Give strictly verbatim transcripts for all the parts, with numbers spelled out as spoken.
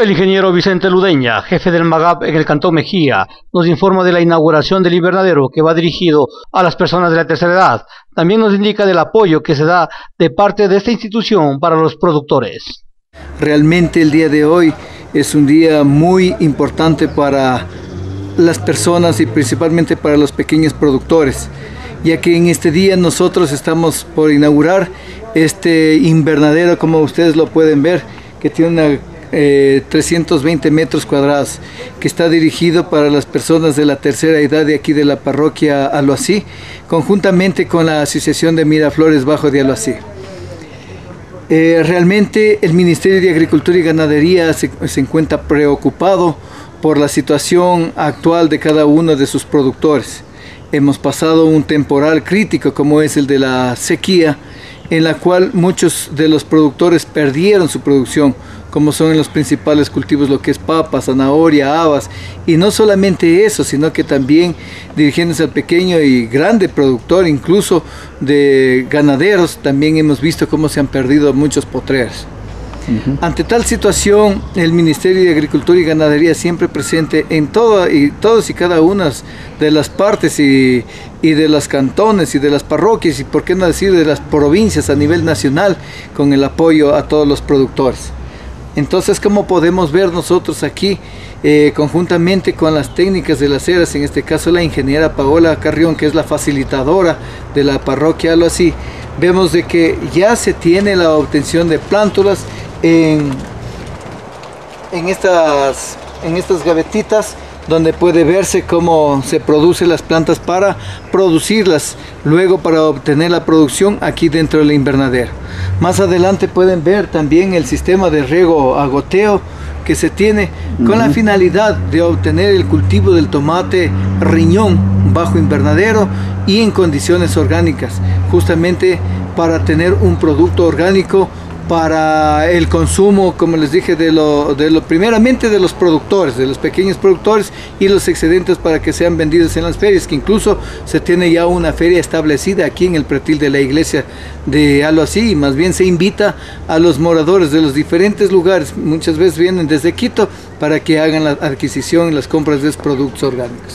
El ingeniero Vicente Ludeña, jefe del MAGAP en el Cantón Mejía, nos informa de la inauguración del invernadero que va dirigido a las personas de la tercera edad. También nos indica del apoyo que se da de parte de esta institución para los productores. Realmente el día de hoy es un día muy importante para las personas y principalmente para los pequeños productores, ya que en este día nosotros estamos por inaugurar este invernadero, como ustedes lo pueden ver, que tiene una Eh, trescientos veinte metros cuadrados, que está dirigido para las personas de la tercera edad de aquí de la parroquia Aloasí, conjuntamente con la Asociación de Miraflores Bajo de Aloasí. Eh, realmente el Ministerio de Agricultura y Ganadería se, se encuentra preocupado por la situación actual de cada uno de sus productores. Hemos pasado un temporal crítico como es el de la sequía, en la cual muchos de los productores perdieron su producción, como son en los principales cultivos lo que es papa, zanahoria, habas, y no solamente eso, sino que también dirigiéndose al pequeño y grande productor, incluso de ganaderos, también hemos visto cómo se han perdido muchos potreros. Uh-huh. Ante tal situación, el Ministerio de Agricultura y Ganadería siempre presente en todo, y todos y cada una de las partes y, y de los cantones y de las parroquias y por qué no decir de las provincias a nivel nacional, con el apoyo a todos los productores. Entonces, como podemos ver nosotros aquí, eh, conjuntamente con las técnicas de las eras, en este caso la ingeniera Paola Carrión, que es la facilitadora de la parroquia Aloasí, vemos de que ya se tiene la obtención de plántulas en, en, estas, en estas gavetitas, donde puede verse cómo se producen las plantas para producirlas, luego para obtener la producción aquí dentro del invernadero. Más adelante pueden ver también el sistema de riego a goteo que se tiene con la finalidad de obtener el cultivo del tomate riñón bajo invernadero y en condiciones orgánicas, justamente para tener un producto orgánico para el consumo, como les dije, de lo, de lo primeramente de los productores, de los pequeños productores, y los excedentes para que sean vendidos en las ferias, que incluso se tiene ya una feria establecida aquí en el pretil de la iglesia de Aloasí, y más bien se invita a los moradores de los diferentes lugares, muchas veces vienen desde Quito, para que hagan la adquisición y las compras de esos productos orgánicos.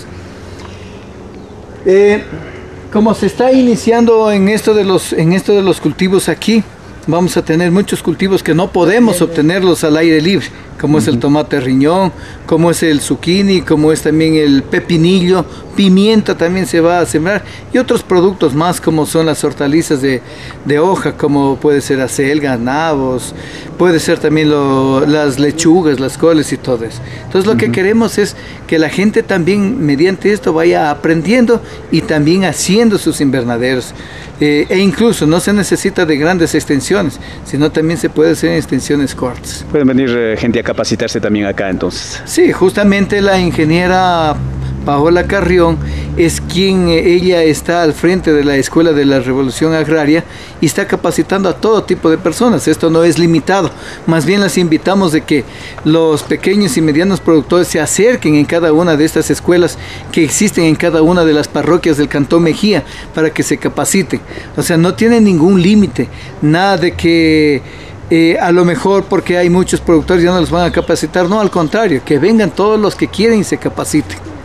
Eh, como se está iniciando en esto de los, en esto de los cultivos aquí, vamos a tener muchos cultivos que no podemos obtenerlos al aire libre, como es el tomate riñón, como es el zucchini, como es también el pepinillo, pimienta también se va a sembrar, y otros productos más como son las hortalizas de, de hoja, como puede ser acelga, nabos, puede ser también lo, las lechugas, las coles y todo eso. Entonces lo uh-huh. que queremos es que la gente también mediante esto vaya aprendiendo y también haciendo sus invernaderos. Eh, e incluso no se necesita de grandes extensiones, sino también se puede hacer en extensiones cortas. ¿Pueden venir eh, gente a capacitarse también acá entonces? Sí, justamente la ingeniera Paola Carrión es quien, ella está al frente de la Escuela de la Revolución Agraria y está capacitando a todo tipo de personas. Esto no es limitado, más bien las invitamos de que los pequeños y medianos productores se acerquen en cada una de estas escuelas que existen en cada una de las parroquias del Cantón Mejía para que se capaciten. O sea, no tienen ningún límite, nada de que Eh, a lo mejor porque hay muchos productores ya no los van a capacitar, no, al contrario, que vengan todos los que quieren y se capaciten.